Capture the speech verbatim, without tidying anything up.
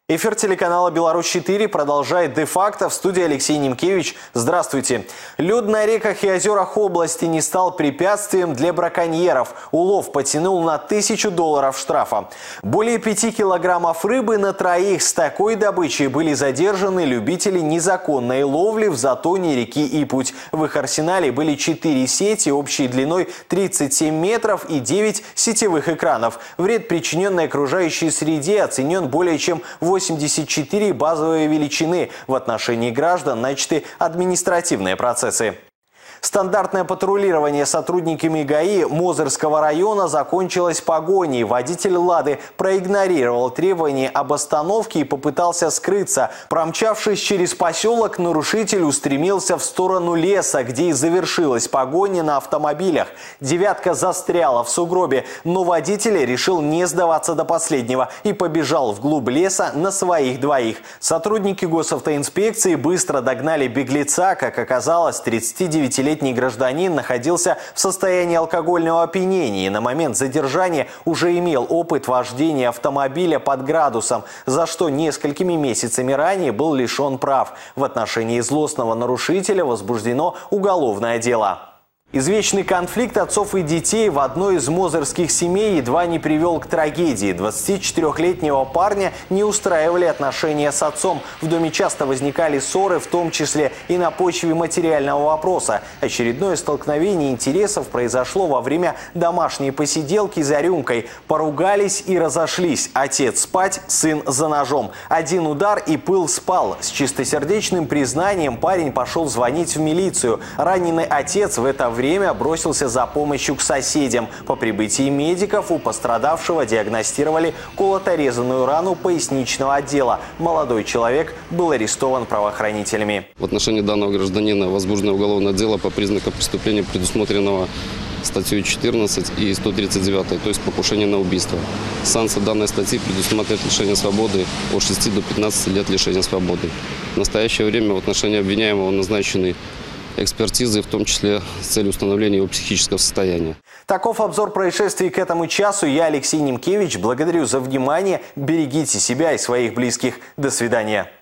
Эфир телеканала «Беларусь четыре» продолжает де-факто. В студии Алексей Немкевич. Здравствуйте. Лед на реках и озерах области не стал препятствием для браконьеров. Улов потянул на тысячу долларов штрафа. Более пяти килограммов рыбы на троих. С такой добычей были задержаны любители незаконной ловли в затоне реки Ипуть. В их арсенале были четыре сети общей длиной тридцать семь метров и девять сетевых экранов. Вред, причиненный окружающей среде, оценен более чем в восемьдесят четыре базовые величины. В отношении граждан начаты административные процессы. Стандартное патрулирование сотрудниками ГАИ Мозырского района закончилось погоней. Водитель «Лады» проигнорировал требования об остановке и попытался скрыться. Промчавшись через поселок, нарушитель устремился в сторону леса, где и завершилась погоня на автомобилях. «девятка» застряла в сугробе, но водитель решил не сдаваться до последнего и побежал вглубь леса на своих двоих. Сотрудники госавтоинспекции быстро догнали беглеца. Как оказалось, тридцатидевятилетний гражданин находился в состоянии алкогольного опьянения и на момент задержания уже имел опыт вождения автомобиля под градусом, за что несколькими месяцами ранее был лишен прав. В отношении злостного нарушителя возбуждено уголовное дело. Извечный конфликт отцов и детей в одной из мозырских семей едва не привел к трагедии. двадцатичетырёхлетнего парня не устраивали отношения с отцом. В доме часто возникали ссоры, в том числе и на почве материального вопроса. Очередное столкновение интересов произошло во время домашней посиделки за рюмкой. Поругались и разошлись. Отец спать, сын за ножом. Один удар и пыл спал. С чистосердечным признанием парень пошел звонить в милицию. Раненый отец в это время время бросился за помощью к соседям. По прибытии медиков у пострадавшего диагностировали колото-резаную рану поясничного отдела. Молодой человек был арестован правоохранителями. В отношении данного гражданина возбуждено уголовное дело по признакам преступления, предусмотренного статьей четырнадцать и сто тридцать девять, то есть покушение на убийство. Санкция данной статьи предусматривает лишение свободы от шести до пятнадцати лет лишения свободы. В настоящее время в отношении обвиняемого назначены экспертизы, в том числе с целью установления его психического состояния. Таков обзор происшествий к этому часу. Я, Алексей Немкевич, благодарю за внимание. Берегите себя и своих близких. До свидания.